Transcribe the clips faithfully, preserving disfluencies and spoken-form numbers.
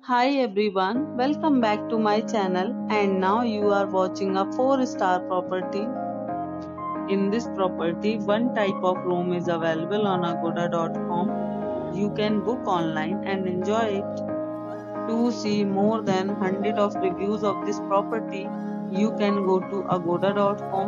Hi everyone, welcome back to my channel and now you are watching a four star property. In this property, one type of room is available on agoda dot com. You can book online and enjoy it. To see more than one hundred of reviews of this property, you can go to agoda dot com.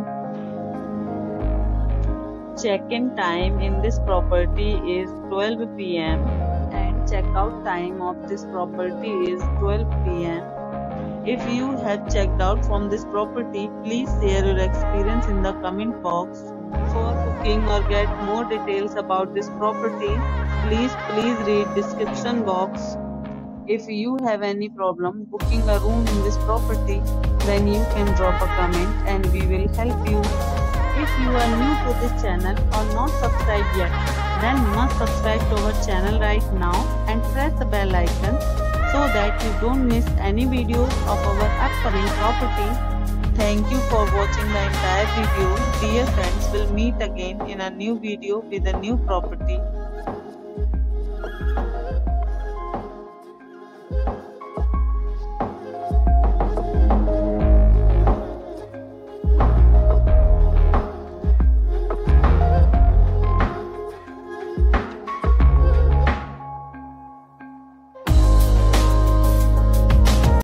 Check-in time in this property is twelve p m and check-out time of this property is twelve p m If you have checked out from this property, please share your experience in the comment box. For booking or get more details about this property, please please read description box. If you have any problem booking a room in this property, then you can drop a comment and we will help you. If you are new to this channel or not subscribed yet, then must subscribe to our channel right now and press the bell icon so that you don't miss any videos of our upcoming property. Thank you for watching the entire video. Dear friends, we'll meet again in a new video with a new property.